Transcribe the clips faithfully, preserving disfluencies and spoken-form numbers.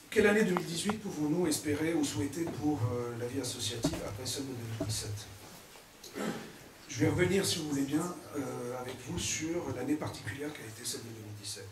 Quelle année deux mille dix-huit pouvons-nous espérer ou souhaiter pour euh, la vie associative après celle de deux mille dix-sept? Je vais revenir, si vous voulez bien, euh, avec vous sur l'année particulière qui a été celle de deux mille dix-sept.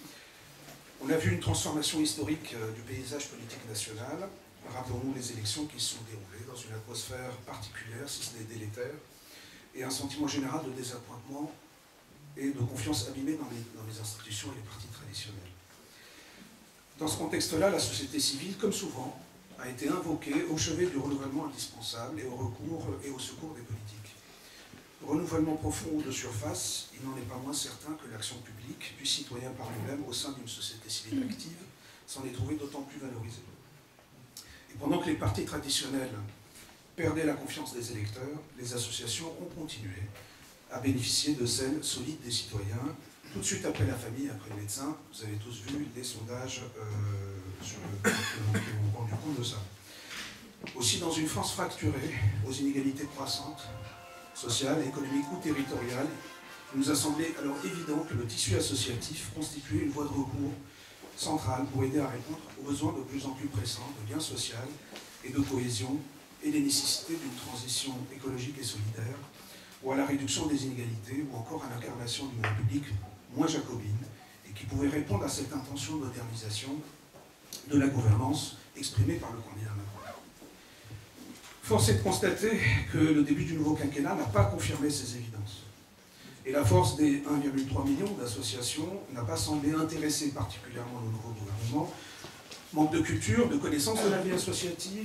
On a vu une transformation historique euh, du paysage politique national. Rappelons-nous les élections qui se sont déroulées dans une atmosphère particulière, si ce n'est délétère, et un sentiment général de désappointement et de confiance abîmée dans les, dans les institutions et les partis traditionnels. Dans ce contexte-là, la société civile, comme souvent, a été invoquée au chevet du renouvellement indispensable et au recours et au secours des politiques. Renouvellement profond ou de surface, il n'en est pas moins certain que l'action publique du citoyen par lui-même au sein d'une société civile active s'en est trouvée d'autant plus valorisée. Et pendant que les partis traditionnels perdaient la confiance des électeurs, les associations ont continué à bénéficier de celles solides des citoyens. Tout de suite après la famille, après le médecin, vous avez tous vu les sondages euh, sur le, qui ont rendu compte de ça. Aussi, dans une France fracturée, aux inégalités croissantes, sociales, économiques ou territoriales, il nous a semblé alors évident que le tissu associatif constituait une voie de recours centrale pour aider à répondre aux besoins de plus en plus pressants de lien social et de cohésion et les nécessités d'une transition écologique et solidaire, ou à la réduction des inégalités, ou encore à l'incarnation d'une République moins jacobine, et qui pouvait répondre à cette intention de modernisation de la gouvernance exprimée par le candidat Macron. Force est de constater que le début du nouveau quinquennat n'a pas confirmé ces évidences. Et la force des un virgule trois million d'associations n'a pas semblé intéresser particulièrement le nouveau gouvernement. Manque de culture, de connaissance de la vie associative,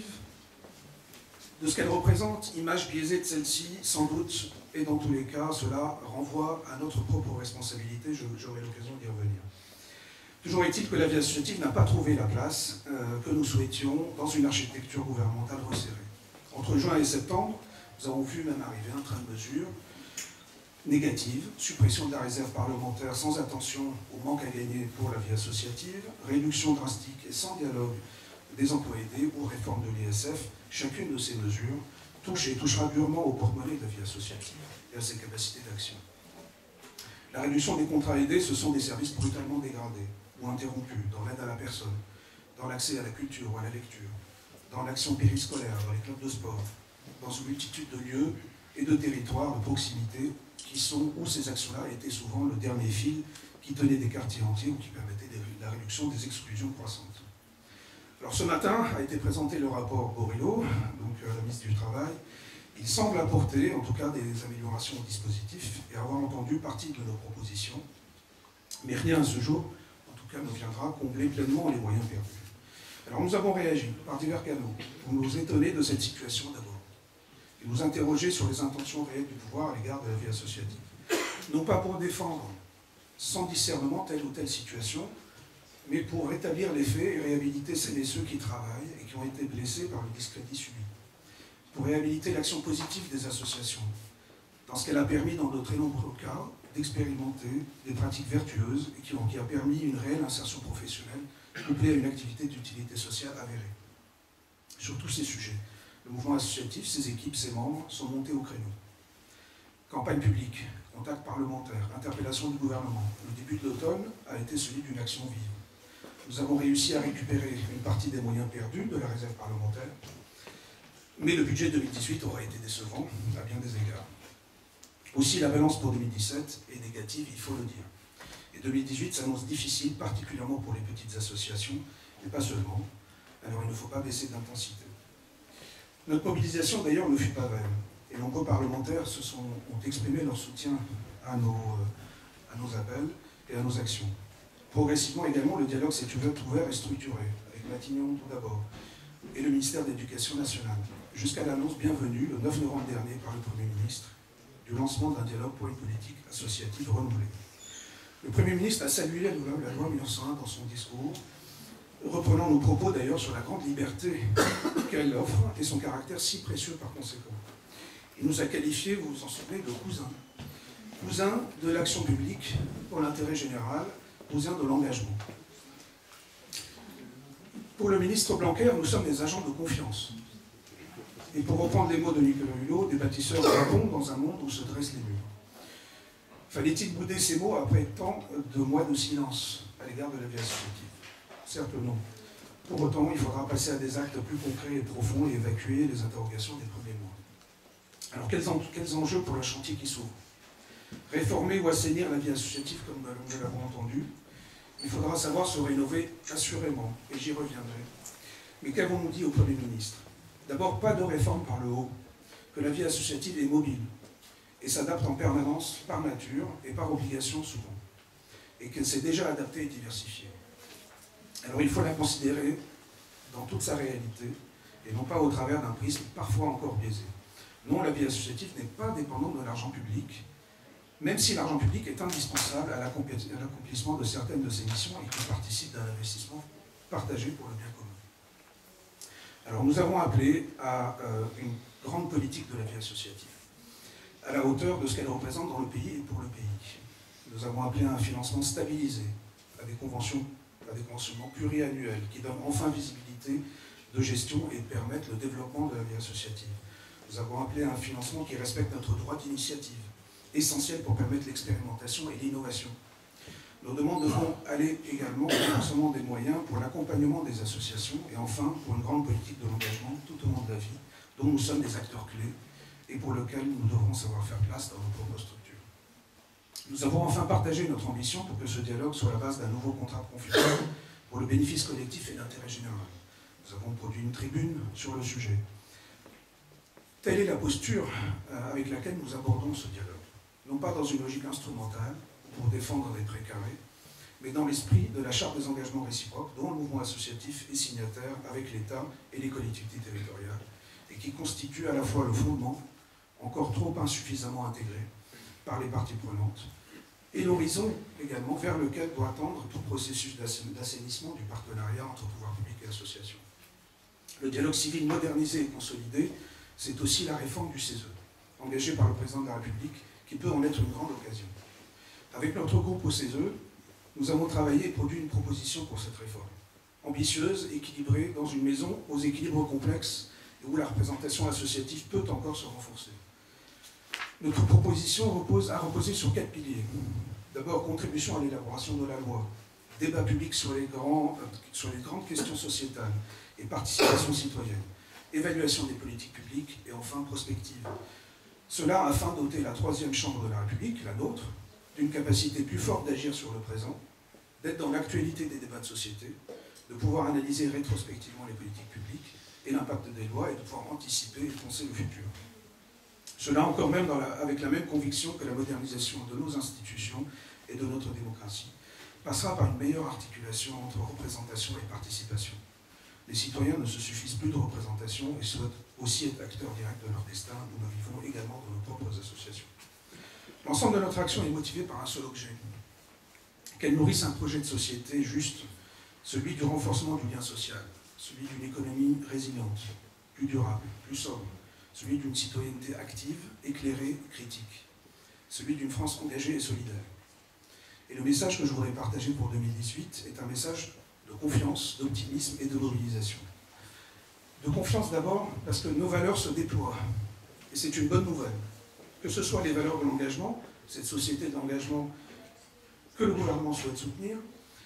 de ce qu'elle représente, image biaisée de celle-ci, sans doute, et dans tous les cas, cela renvoie à notre propre responsabilité, j'aurai l'occasion d'y revenir. Toujours est-il que la vie associative n'a pas trouvé la place euh, que nous souhaitions dans une architecture gouvernementale resserrée. Entre juin et septembre, nous avons vu même arriver un train de mesures négatives, suppression de la réserve parlementaire sans attention au manque à gagner pour la vie associative, réduction drastique et sans dialogue des emplois aidés ou réforme de l'I S F. Chacune de ces mesures touche et touchera durement au porte-monnaie de la vie associative et à ses capacités d'action. La réduction des contrats aidés, ce sont des services brutalement dégradés ou interrompus dans l'aide à la personne, dans l'accès à la culture ou à la lecture, dans l'action périscolaire, dans les clubs de sport, dans une multitude de lieux et de territoires de proximité qui sont, où ces actions-là étaient souvent le dernier fil qui tenait des quartiers entiers ou qui permettait la réduction des exclusions croissantes. Alors ce matin a été présenté le rapport Borello, donc à la ministre du Travail. Il semble apporter en tout cas des améliorations au dispositif et avoir entendu partie de nos propositions. Mais rien à ce jour, en tout cas, ne viendra combler pleinement les moyens perdus. Alors nous avons réagi par divers canaux pour nous étonner de cette situation d'abord et nous interroger sur les intentions réelles du pouvoir à l'égard de la vie associative. Non pas pour défendre sans discernement telle ou telle situation, mais pour rétablir les faits et réhabiliter celles et ceux qui travaillent et qui ont été blessés par le discrédit subi. Pour réhabiliter l'action positive des associations, dans ce qu'elle a permis dans de très nombreux cas d'expérimenter des pratiques vertueuses et qui, ont, qui a permis une réelle insertion professionnelle couplée à une activité d'utilité sociale avérée. Sur tous ces sujets, le mouvement associatif, ses équipes, ses membres sont montés au créneau. Campagne publique, contact parlementaire, interpellation du gouvernement. Le début de l'automne a été celui d'une action vive. Nous avons réussi à récupérer une partie des moyens perdus de la réserve parlementaire, mais le budget deux mille dix-huit aura été décevant à bien des égards. Aussi, la balance pour deux mille dix-sept est négative, il faut le dire. Et deux mille dix-huit s'annonce difficile, particulièrement pour les petites associations, mais pas seulement. Alors il ne faut pas baisser d'intensité. Notre mobilisation, d'ailleurs, ne fut pas vaine. Et nombreux parlementaires se sont, ont exprimé leur soutien à nos, à nos appels et à nos actions. Progressivement également, le dialogue s'est ouvert et structuré, avec Matignon tout d'abord, et le ministère de l'Éducation nationale, jusqu'à l'annonce bienvenue, le neuf novembre dernier, par le Premier ministre, du lancement d'un dialogue pour une politique associative renouvelée. Le Premier ministre a salué la loi mille neuf cent un dans son discours, reprenant nos propos d'ailleurs sur la grande liberté qu'elle offre et son caractère si précieux par conséquent. Il nous a qualifiés, vous vous en souvenez, de cousins. Cousins de l'action publique pour l'intérêt général, cousins de l'engagement. Pour le ministre Blanquer, nous sommes des agents de confiance. Et pour reprendre les mots de Nicolas Hulot, des bâtisseurs de ponts dans un monde où se dressent les murs. Fallait-il bouder ces mots après tant de mois de silence à l'égard de la vie associative? Certes non. Pour autant, il faudra passer à des actes plus concrets et profonds et évacuer les interrogations des premiers mois. Alors, quels, en, quels enjeux pour le chantier qui s'ouvre? Réformer ou assainir la vie associative, comme nous l'avons entendu. Il faudra savoir se rénover assurément, et j'y reviendrai. Mais qu'avons-nous dit au Premier ministre? D'abord, pas de réforme par le haut, que la vie associative est mobile et s'adapte en permanence par nature et par obligation souvent, et qu'elle s'est déjà adaptée et diversifiée. Alors il faut la considérer dans toute sa réalité, et non pas au travers d'un prisme parfois encore biaisé. Non, la vie associative n'est pas dépendante de l'argent public, même si l'argent public est indispensable à l'accomplissement de certaines de ses missions et qui participe d'un investissement partagé pour le bien commun. Alors nous avons appelé à euh, une grande politique de la vie associative, à la hauteur de ce qu'elle représente dans le pays et pour le pays. Nous avons appelé à un financement stabilisé, à des conventions, à des conventionnements pluriannuels qui donnent enfin visibilité de gestion et permettent le développement de la vie associative. Nous avons appelé à un financement qui respecte notre droit d'initiative, essentiel pour permettre l'expérimentation et l'innovation. Nos demandes devront aller également au renforcement des moyens pour l'accompagnement des associations et enfin pour une grande politique de l'engagement tout au long de la vie, dont nous sommes des acteurs clés et pour lequel nous devrons savoir faire place dans nos propres structures. Nous avons enfin partagé notre ambition pour que ce dialogue soit la base d'un nouveau contrat de confiance pour le bénéfice collectif et l'intérêt général. Nous avons produit une tribune sur le sujet. Telle est la posture avec laquelle nous abordons ce dialogue. Non pas dans une logique instrumentale, pour défendre des précarés, mais dans l'esprit de la charte des engagements réciproques dont le mouvement associatif est signataire avec l'État et les collectivités territoriales, et qui constitue à la fois le fondement, encore trop insuffisamment intégré par les parties prenantes, et l'horizon également vers lequel doit tendre tout processus d'assainissement du partenariat entre pouvoir public et associations. Le dialogue civil modernisé et consolidé, c'est aussi la réforme du C E S E, engagée par le président de la République, qui peut en être une grande occasion. Avec notre groupe au C E S E, nous avons travaillé et produit une proposition pour cette réforme, ambitieuse, équilibrée, dans une maison aux équilibres complexes et où la représentation associative peut encore se renforcer. Notre proposition repose, a reposé sur quatre piliers. D'abord, contribution à l'élaboration de la loi, débat public sur les, grands, sur les grandes questions sociétales et participation citoyenne, évaluation des politiques publiques et enfin prospective. Cela afin de doter la troisième chambre de la République, la nôtre, d'une capacité plus forte d'agir sur le présent, d'être dans l'actualité des débats de société, de pouvoir analyser rétrospectivement les politiques publiques et l'impact des lois et de pouvoir anticiper et penser le futur. Cela encore même dans la, avec la même conviction que la modernisation de nos institutions et de notre démocratie passera par une meilleure articulation entre représentation et participation. Les citoyens ne se suffisent plus de représentation et souhaitent aussi être acteurs directs de leur destin, où nous vivons également dans nos propres associations. L'ensemble de notre action est motivé par un seul objet, qu'elle nourrisse un projet de société juste, celui du renforcement du lien social, celui d'une économie résiliente, plus durable, plus sobre, celui d'une citoyenneté active, éclairée, critique, celui d'une France engagée et solidaire. Et le message que je voudrais partager pour deux mille dix-huit est un message de confiance, d'optimisme et de mobilisation. De confiance d'abord, parce que nos valeurs se déploient, et c'est une bonne nouvelle. Que ce soit les valeurs de l'engagement, cette société de l'engagement que le gouvernement souhaite soutenir,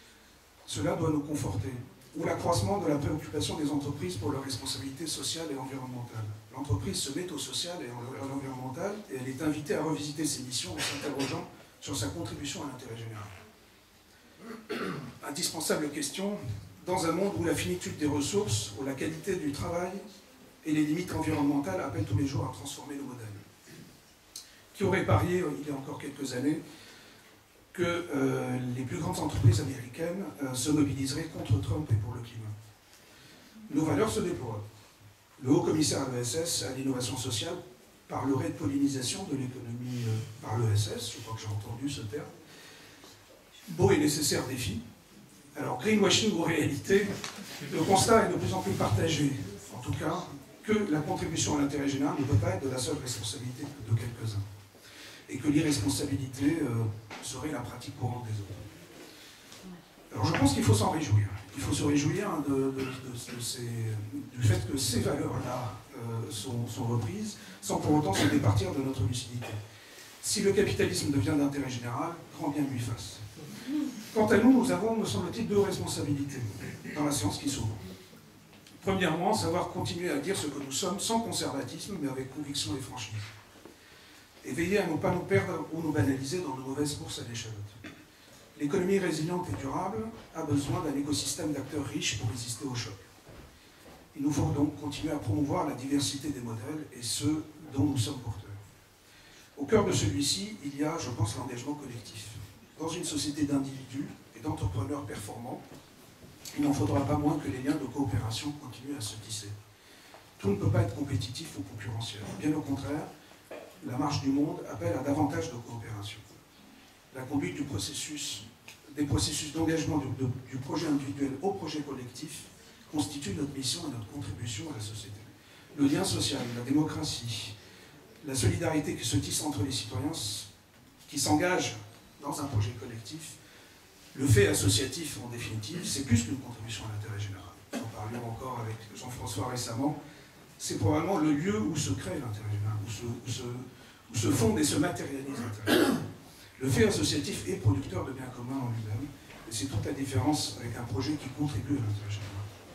cela doit nous conforter. Ou l'accroissement de la préoccupation des entreprises pour leurs responsabilités sociales et environnementales. L'entreprise se met au social et à l'environnemental et elle est invitée à revisiter ses missions en s'interrogeant sur sa contribution à l'intérêt général. Indispensable question, dans un monde où la finitude des ressources, où la qualité du travail et les limites environnementales appellent tous les jours à transformer le modèle. Qui aurait parié, il y a encore quelques années, que euh, les plus grandes entreprises américaines euh, se mobiliseraient contre Trump et pour le climat. Nos valeurs se déploient. Le haut commissaire à l'E S S, à l'innovation sociale, parlerait de pollinisation de l'économie euh, par l'E S S, je crois que j'ai entendu ce terme. Beau et nécessaire défi. Alors, greenwashing ou réalité, le constat est de plus en plus partagé, en tout cas, que la contribution à l'intérêt général ne peut pas être de la seule responsabilité de quelques-uns. Et que l'irresponsabilité euh, serait la pratique courante des autres. Alors je pense qu'il faut s'en réjouir. Il faut se réjouir de, de, de, de ces, du fait que ces valeurs-là euh, sont, sont reprises, sans pour autant se départir de notre lucidité. Si le capitalisme devient d'intérêt général, grand bien lui fasse. Quant à nous, nous avons, me semble-t-il, deux responsabilités dans la séance qui s'ouvre. Premièrement, savoir continuer à dire ce que nous sommes sans conservatisme, mais avec conviction et franchise. Et veiller à ne pas nous perdre ou nous banaliser dans de mauvaises courses à l'échalote. L'économie résiliente et durable a besoin d'un écosystème d'acteurs riches pour résister aux chocs. Il nous faut donc continuer à promouvoir la diversité des modèles et ceux dont nous sommes porteurs. Au cœur de celui-ci, il y a, je pense, l'engagement collectif. Dans une société d'individus et d'entrepreneurs performants, il n'en faudra pas moins que les liens de coopération continuent à se tisser. Tout ne peut pas être compétitif ou concurrentiel. Bien au contraire, la marche du monde appelle à davantage de coopération. La conduite du processus, des processus d'engagement du, de, du projet individuel au projet collectif constitue notre mission et notre contribution à la société. Le lien social, la démocratie, la solidarité qui se tisse entre les citoyens qui s'engagent dans un projet collectif, le fait associatif en définitive, c'est plus qu'une contribution à l'intérêt général. Nous en parlions encore avec Jean-François récemment, c'est probablement le lieu où se crée l'intérêt général, où se, où, se, où se fonde et se matérialise l'intérêt général. Le fait associatif est producteur de biens communs en lui-même, et c'est toute la différence avec un projet qui contribue à l'intérêt général.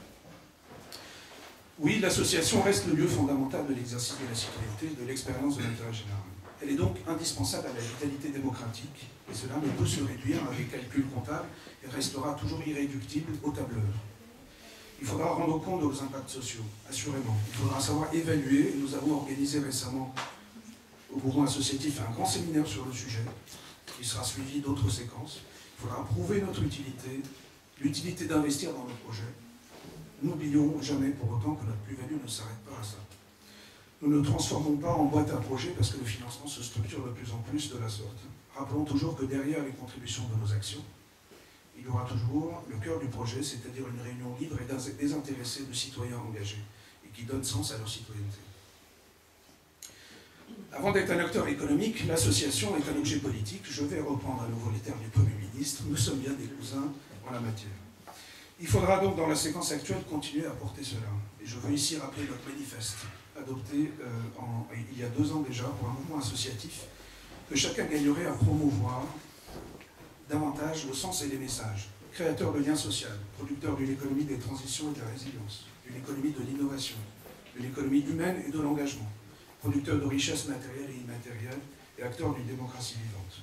Oui, l'association reste le lieu fondamental de l'exercice de la citoyenneté, de l'expérience de l'intérêt général. Elle est donc indispensable à la vitalité démocratique, et cela ne peut se réduire à des calculs comptables et restera toujours irréductible au tableur. Il faudra rendre compte de nos impacts sociaux, assurément. Il faudra savoir évaluer, et nous avons organisé récemment au mouvement associatif un grand séminaire sur le sujet, qui sera suivi d'autres séquences. Il faudra prouver notre utilité, l'utilité d'investir dans nos projets. N'oublions jamais pour autant que notre plus-value ne s'arrête pas à ça. Nous ne transformons pas en boîte à projets parce que le financement se structure de plus en plus de la sorte. Rappelons toujours que derrière les contributions de nos actions, il y aura toujours le cœur du projet, c'est-à-dire une réunion libre et désintéressée de citoyens engagés et qui donne sens à leur citoyenneté. Avant d'être un acteur économique, l'association est un objet politique. Je vais reprendre à nouveau les termes du Premier ministre. Nous sommes bien des cousins en la matière. Il faudra donc, dans la séquence actuelle, continuer à porter cela. Et je veux ici rappeler notre manifeste, adopté euh, en, il y a deux ans déjà pour un mouvement associatif, que chacun gagnerait à promouvoir davantage le sens et les messages. Créateur de liens sociaux, producteur d'une économie des transitions et de la résilience, d'une économie de l'innovation, d'une économie humaine et de l'engagement, producteur de richesses matérielles et immatérielles et acteur d'une démocratie vivante.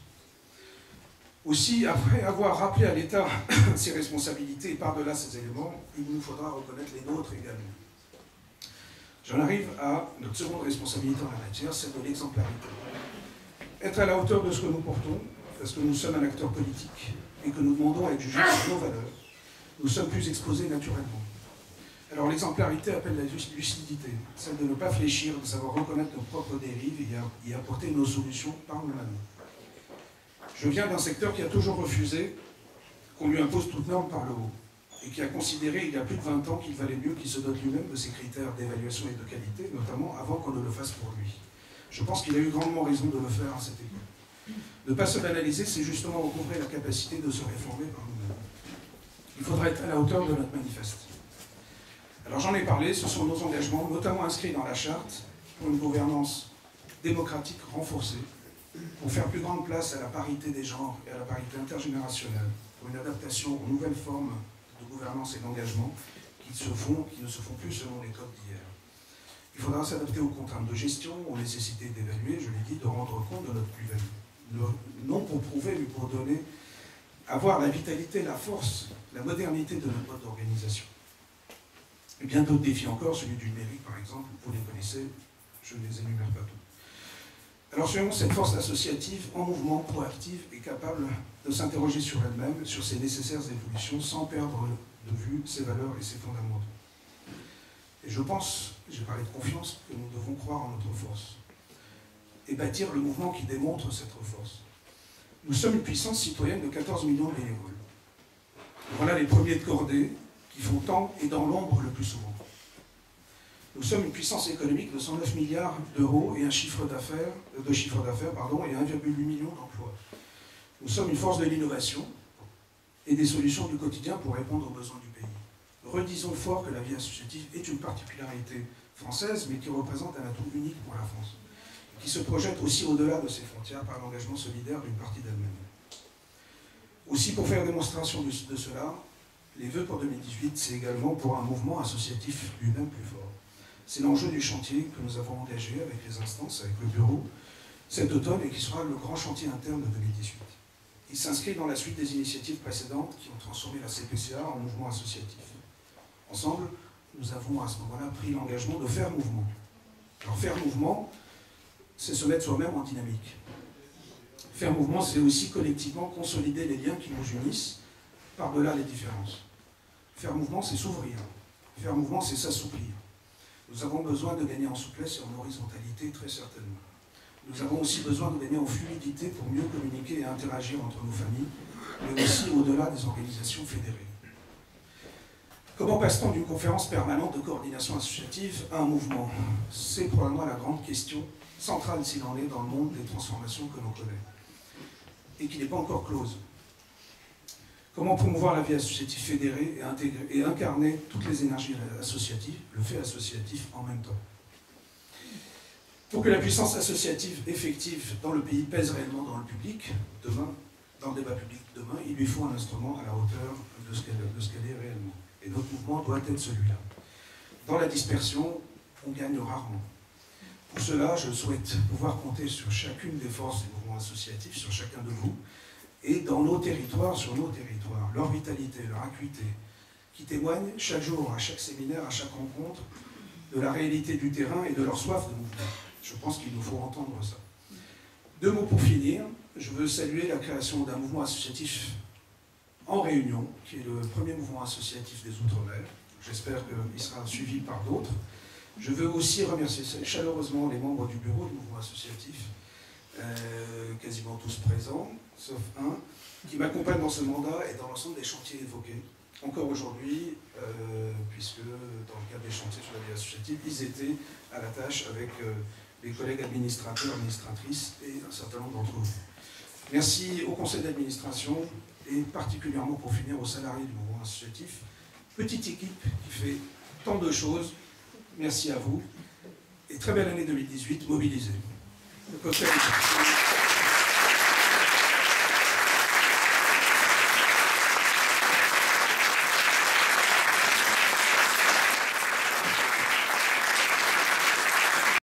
Aussi, après avoir rappelé à l'État ses responsabilités et par-delà ces éléments, il nous faudra reconnaître les nôtres également. J'en arrive à notre seconde responsabilité en la matière, celle de l'exemplarité. Être à la hauteur de ce que nous portons, parce que nous sommes un acteur politique et que nous demandons à être jugés sur nos valeurs, nous sommes plus exposés naturellement. Alors l'exemplarité appelle la lucidité, celle de ne pas fléchir, de savoir reconnaître nos propres dérives et y apporter nos solutions par nous-mêmes. Je viens d'un secteur qui a toujours refusé qu'on lui impose toute norme par le haut et qui a considéré il y a plus de vingt ans qu'il valait mieux qu'il se dote lui-même de ses critères d'évaluation et de qualité, notamment avant qu'on ne le fasse pour lui. Je pense qu'il a eu grandement raison de le faire à cette époque. Ne pas se banaliser, c'est justement recouvrer la capacité de se réformer par nous-mêmes. Il faudra être à la hauteur de notre manifeste. Alors j'en ai parlé, ce sont nos engagements, notamment inscrits dans la charte, pour une gouvernance démocratique renforcée, pour faire plus grande place à la parité des genres et à la parité intergénérationnelle, pour une adaptation aux nouvelles formes de gouvernance et d'engagement qui, se font, qui ne se font plus selon les codes d'hier. Il faudra s'adapter aux contraintes de gestion, aux nécessités d'évaluer, je l'ai dit, de rendre compte de notre plus-value. Non pour prouver, mais pour donner, avoir la vitalité, la force, la modernité de notre mode d'organisation. Et bien d'autres défis encore, celui du numérique par exemple, vous les connaissez, je ne les énumère pas tous. Alors selon cette force associative, en mouvement, proactive et capable de s'interroger sur elle-même, sur ses nécessaires évolutions, sans perdre de vue ses valeurs et ses fondamentaux. Et je pense, j'ai parlé de confiance, que nous devons croire en notre force et bâtir le mouvement qui démontre cette force. Nous sommes une puissance citoyenne de quatorze millions de bénévoles. Voilà les premiers de cordée qui font tant et dans l'ombre le plus souvent. Nous sommes une puissance économique de cent neuf milliards d'euros et un chiffre d'affaires, de chiffre d'affaires, pardon, et un virgule huit million d'emplois. Nous sommes une force de l'innovation et des solutions du quotidien pour répondre aux besoins du pays. Redisons fort que la vie associative est une particularité française, mais qui représente un atout unique pour la France, qui se projette aussi au-delà de ses frontières par l'engagement solidaire d'une partie d'elle-même. Aussi, pour faire démonstration de, de cela, les vœux pour deux mille dix-huit, c'est également pour un mouvement associatif lui-même plus fort. C'est l'enjeu du chantier que nous avons engagé avec les instances, avec le bureau, cet automne, et qui sera le grand chantier interne de deux mille dix-huit. Il s'inscrit dans la suite des initiatives précédentes qui ont transformé la C P C A en mouvement associatif. Ensemble, nous avons à ce moment-là pris l'engagement de faire mouvement. Alors faire mouvement, c'est se mettre soi-même en dynamique. Faire mouvement, c'est aussi collectivement consolider les liens qui nous unissent par-delà les différences. Faire mouvement, c'est s'ouvrir. Faire mouvement, c'est s'assouplir. Nous avons besoin de gagner en souplesse et en horizontalité, très certainement. Nous avons aussi besoin de gagner en fluidité pour mieux communiquer et interagir entre nos familles, mais aussi au-delà des organisations fédérées. Comment passe-t-on d'une conférence permanente de coordination associative à un mouvement? C'est probablement la grande question centrale, s'il en est, dans le monde des transformations que l'on connaît, et qui n'est pas encore close. Comment promouvoir la vie associative fédérée et, intégrer, et incarner toutes les énergies associatives, le fait associatif en même temps? Pour que la puissance associative effective dans le pays pèse réellement dans le public, demain, dans le débat public demain, il lui faut un instrument à la hauteur de ce qu'elle qu'elle est réellement. Et notre mouvement doit être celui-là. Dans la dispersion, on gagne rarement. Pour cela, je souhaite pouvoir compter sur chacune des forces des mouvements associatifs, sur chacun de vous, et dans nos territoires, sur nos territoires, leur vitalité, leur acuité, qui témoignent chaque jour, à chaque séminaire, à chaque rencontre, de la réalité du terrain et de leur soif de mouvement. Je pense qu'il nous faut entendre ça. Deux mots pour finir. Je veux saluer la création d'un mouvement associatif en Réunion, qui est le premier mouvement associatif des Outre-mer. J'espère qu'il sera suivi par d'autres. Je veux aussi remercier chaleureusement les membres du bureau du mouvement associatif, euh, quasiment tous présents, sauf un, qui m'accompagne dans ce mandat et dans l'ensemble des chantiers évoqués. Encore aujourd'hui, euh, puisque dans le cadre des chantiers sur la vie associative, ils étaient à la tâche avec euh, les collègues administrateurs, administratrices et un certain nombre d'entre vous. Merci au conseil d'administration et particulièrement pour finir aux salariés du mouvement associatif. Petite équipe qui fait tant de choses. Merci à vous et très belle année deux mille dix-huit, mobilisée. Le cocktail.